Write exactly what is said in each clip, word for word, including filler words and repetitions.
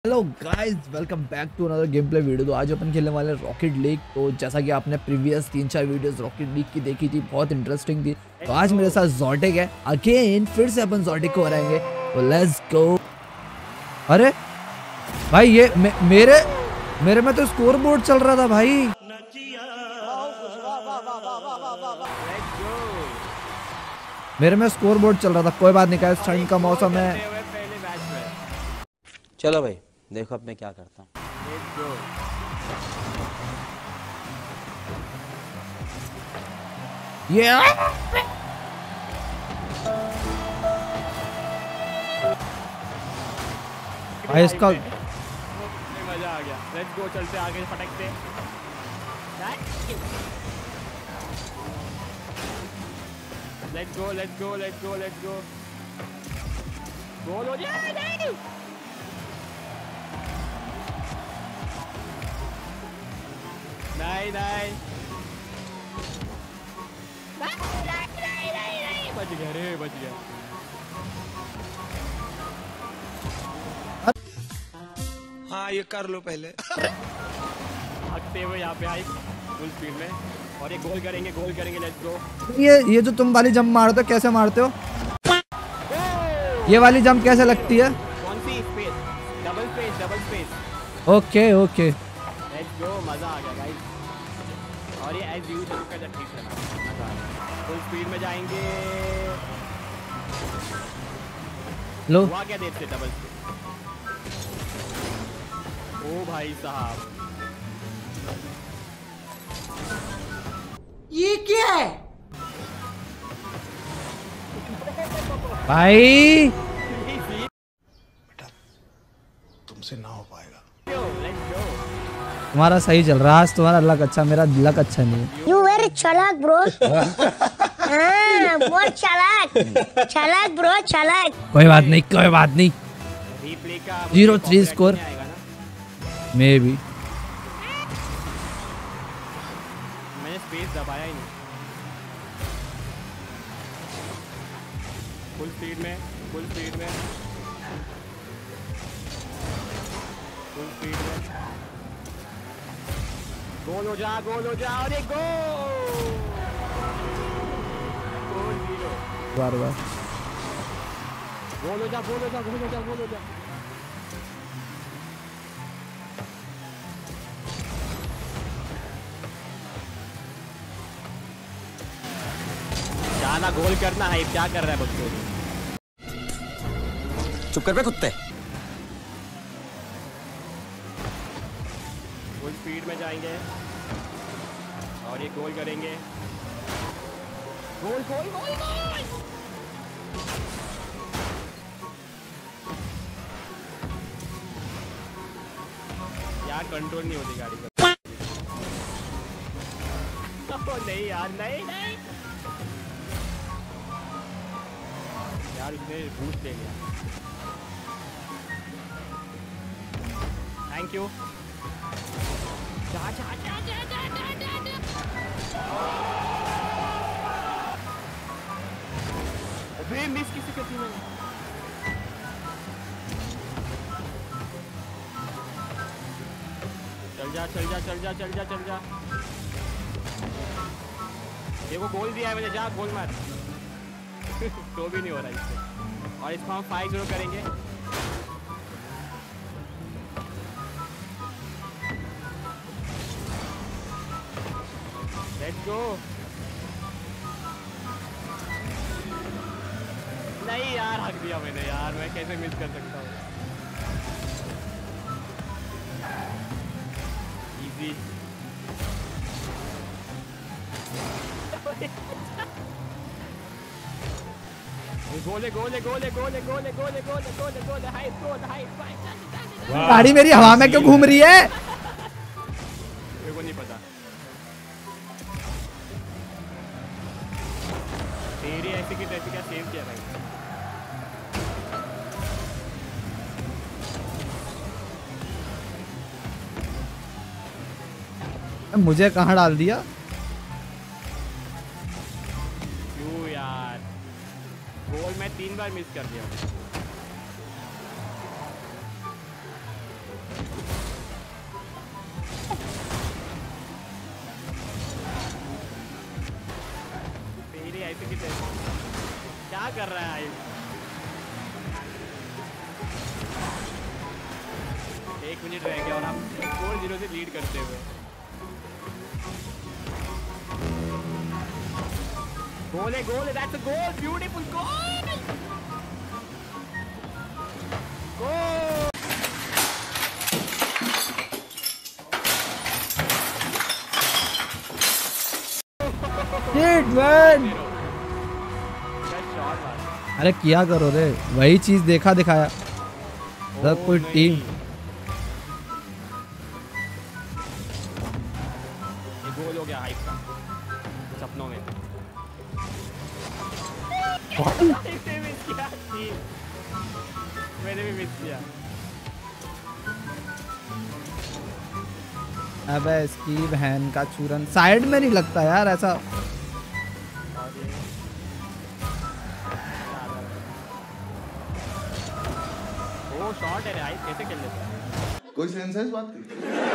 Hello guys, welcome back to another game play video. तो आज अपन खेलने वाले रॉकेट लीग। तो जैसा कि आपने प्रीवियस तीन चार वीडियोस रॉकेट लीग की देखी थी, बहुत इंटरेस्टिंग थी। तो आज मेरे साथ ज़ोटिक है। अगेन फिर से अपन ज़ोटिक को हराएंगे। तो लेट्स गो। अरे भाई, ये मे, मेरे मेरे में तो स्कोर बोर्ड चल रहा था भाई। मेरे में स्कोर बोर्ड चल रहा था। कोई बात नहीं गाइस, ठंड का मौसम है। चलो भाई, देखो अब मैं क्या करता हूँ। ये भाई इसका मजा आ गया। लेट्स गो, चलते आगे फटकते। Let's go let's go let's go let's go goal हो जाए। नहीं नहीं नहीं नहीं नहीं नहीं बच गया रे, बच गया। हाँ, ये कर लो पहले। भागते हुए यहाँ पे आई फुल स्पीड में, और ये गोल करेंगे गोल करेंगे। Let's go. ये ये जो तुम वाली जंप मारते हो, कैसे मारते हो? ये वाली जंप कैसे लगती है? कौन सी space? Double space, double space. Okay okay. Let's go, मजा आ गया गाइस। और ये एज यू शुरू कर ठीक है, मजा आ गया। फुल स्पीड में जाएंगे। लो हुआ क्या देर से डबल स्पेस? ओ भाई साहब, ये क्या है? भाई, तुमसे ना हो पाएगा। Let's go. तुम्हारा सही चल रहा है आज। तुम्हारा लक अच्छा, मेरा लक अच्छा नहीं है। You very चालाक ब्रो। हाँ, बहुत चालाक चालाक ब्रो, चालाक। कोई बात नहीं, कोई बात नहीं। रीप्ले का जीरो थ्री स्कोर आएगा ना? May be. मैंने स्पेस दबाया ही नहीं। फुल स्पीड में, फुल स्पीड में, फुल स्पीड में। गोल हो जा, गोल हो जा, और एक गोल। गोल जीरो। बार बार गोल हो जा, गोल हो जा, गोल हो जा, गोल हो जा। जाना, गोल करना है। क्या कर रहा है बच्चों? चुप कर बे कुत्ते। फुल स्पीड में जाएंगे और ये गोल करेंगे। गोल गोल गोल गोल। यार कंट्रोल नहीं होती गाड़ी का। ओ नहीं यार, नहीं नहीं यार, उसने बूस्ट ले लिया। Thank you. जा जा जा जा जा जा जा जा। अबे मिस किसी करती मैंने। चल जा चल जा चल जा चल जा चल जा। देखो गोल दिया है मैंने, जा गोल मार। तो भी नहीं हो रहा इससे। और इसको हम फाइव जीरो करेंगे। Let's go. नहीं यार, हक दिया मैंने यार। मैं कैसे मिस कर सकता हूँ? इजी। गोले गोले गोले गोले गोले गोले गोले गोले गोले हाई गोल हाई फाइव। गाड़ी मेरी हवा में क्यों घूम रही है? मेरे को नहीं पता। तेरी ऐसी की तैसी क्या सेव किया भाई? मुझे कहाँ डाल दिया? क्यों यार, गोल मैं तीन बार मिस कर दिया। आर्किटेक्ट क्या कर रहा है आयुष? एक मिनट रह गया और हम फोर जीरो से लीड करते हुए। गोल है, गोल है, that's a goal, beautiful goal, goal. Shit man, क्या शॉट मारा। अरे किया करो रे, वही चीज देखा दिखाया। सब कोई नहीं। टीम ये गोल हो गया हाइप का सपनों में। मैंने मिस किया, मैंने भी मिस किया। अबे इसकी बहन का चूरन, साइड में नहीं लगता यार ऐसा। वो शॉट है रे हाइप, कैसे खेल लेता है? कोई सेंस है इस बात की?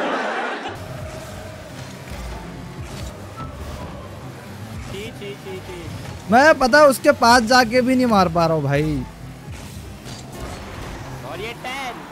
ची ची ची ची। मैं पता है उसके पास जाके भी नहीं मार पा रहा हूँ भाई। और ये टेन